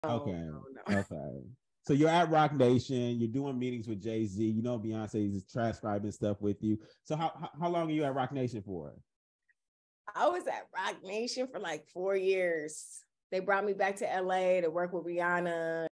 Okay. No. Okay. So you're at Rock Nation. You're doing meetings with Jay-Z. You know Beyonce is transcribing stuff with you. So how long are you at Rock Nation for? I was at Rock Nation for like 4 years. They brought me back to LA to work with Rihanna.